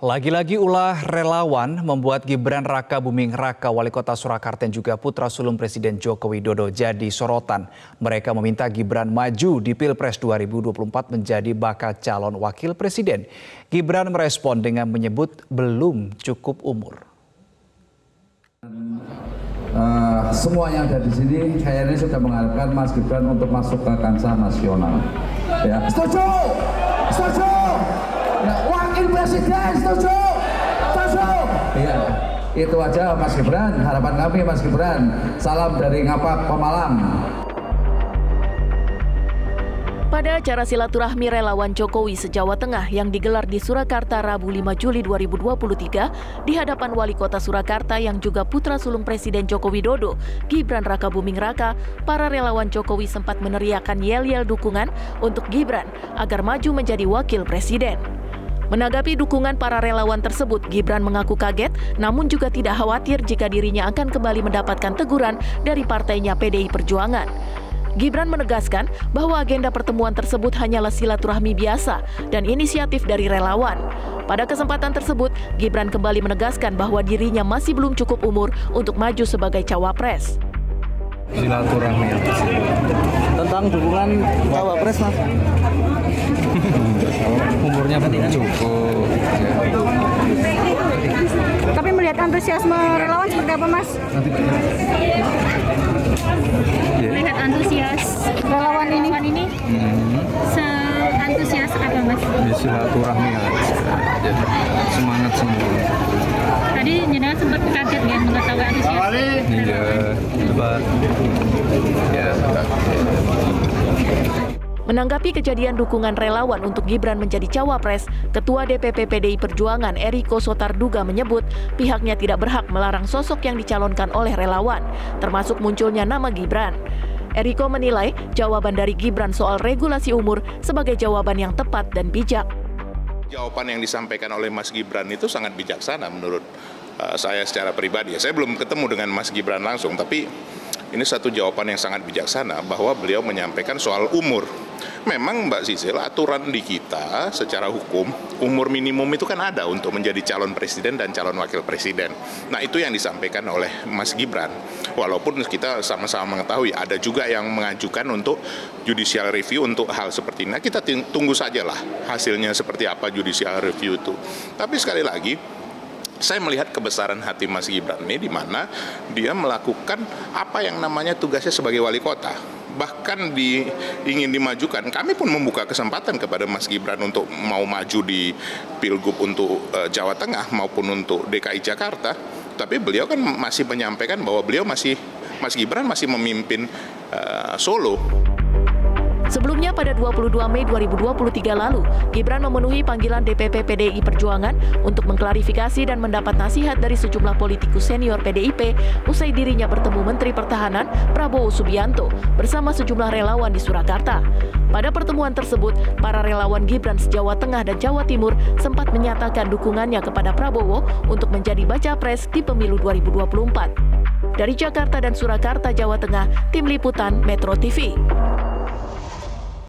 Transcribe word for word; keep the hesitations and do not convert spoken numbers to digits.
Lagi-lagi ulah relawan membuat Gibran Raka Buming Raka, Wali Kota Surakarta dan juga putra sulung Presiden Joko Widodo jadi sorotan. Mereka meminta Gibran maju di Pilpres dua ribu dua puluh empat menjadi bakal calon wakil presiden. Gibran merespon dengan menyebut belum cukup umur. Uh, semua yang ada di sini kayaknya sudah mengharapkan Mas Gibran untuk masuk ke kancah nasional. Ya, setuju, setuju. Ya, wakil presiden setuju, setuju. Iya, itu aja Mas Gibran. Harapan kami Mas Gibran. Salam dari Ngapak, Pemalang. Pada acara silaturahmi relawan Jokowi se-Jawa Tengah yang digelar di Surakarta Rabu lima Juli dua ribu dua puluh tiga di hadapan Wali Kota Surakarta yang juga putra sulung Presiden Joko Widodo, Gibran Raka Buming Raka, para relawan Jokowi sempat meneriakan yel-yel dukungan untuk Gibran agar maju menjadi wakil presiden. Menanggapi dukungan para relawan tersebut, Gibran mengaku kaget namun juga tidak khawatir jika dirinya akan kembali mendapatkan teguran dari partainya P D I Perjuangan. Gibran menegaskan bahwa agenda pertemuan tersebut hanyalah silaturahmi biasa dan inisiatif dari relawan. Pada kesempatan tersebut, Gibran kembali menegaskan bahwa dirinya masih belum cukup umur untuk maju sebagai cawapres. Silaturahmi tentang dukungan cawapres, Mas. Umurnya belum cukup. Ya. Tapi melihat antusiasme relawan seperti apa, Mas? Melihat antusias relawan ini, relawan ini hmm. se-antusias apa, Mas? Ya, silaturahmi aja. Jadi semangat semua. Tadi jenengan sempat kaget kan mengetahui antusias. Iya, coba. Ya. Menanggapi kejadian dukungan relawan untuk Gibran menjadi cawapres, Ketua D P P P D I Perjuangan Eriko Sotarduga menyebut pihaknya tidak berhak melarang sosok yang dicalonkan oleh relawan, termasuk munculnya nama Gibran. Eriko menilai jawaban dari Gibran soal regulasi umur sebagai jawaban yang tepat dan bijak. Jawaban yang disampaikan oleh Mas Gibran itu sangat bijaksana menurut uh, saya secara pribadi. Saya belum ketemu dengan Mas Gibran langsung, tapi ini satu jawaban yang sangat bijaksana bahwa beliau menyampaikan soal umur. Memang Mbak Sisil, aturan di kita secara hukum, umur minimum itu kan ada untuk menjadi calon presiden dan calon wakil presiden. Nah, itu yang disampaikan oleh Mas Gibran. Walaupun kita sama-sama mengetahui ada juga yang mengajukan untuk judicial review untuk hal seperti ini. Nah, kita tunggu sajalah hasilnya seperti apa judicial review itu. Tapi sekali lagi, saya melihat kebesaran hati Mas Gibran ini di mana dia melakukan apa yang namanya tugasnya sebagai wali kota. Bahkan di, ingin dimajukan, kami pun membuka kesempatan kepada Mas Gibran untuk mau maju di Pilgub untuk uh, Jawa Tengah maupun untuk D K I Jakarta. Tapi beliau kan masih menyampaikan bahwa beliau masih, Mas Gibran masih memimpin uh, Solo. Sebelumnya pada dua puluh dua Mei dua ribu dua puluh tiga lalu, Gibran memenuhi panggilan D P P P D I Perjuangan untuk mengklarifikasi dan mendapat nasihat dari sejumlah politikus senior P D I P usai dirinya bertemu Menteri Pertahanan Prabowo Subianto bersama sejumlah relawan di Surakarta. Pada pertemuan tersebut, para relawan Gibran se-Jawa Tengah dan Jawa Timur sempat menyatakan dukungannya kepada Prabowo untuk menjadi baca pres di pemilu dua ribu dua puluh empat. Dari Jakarta dan Surakarta, Jawa Tengah, Tim Liputan Metro T V.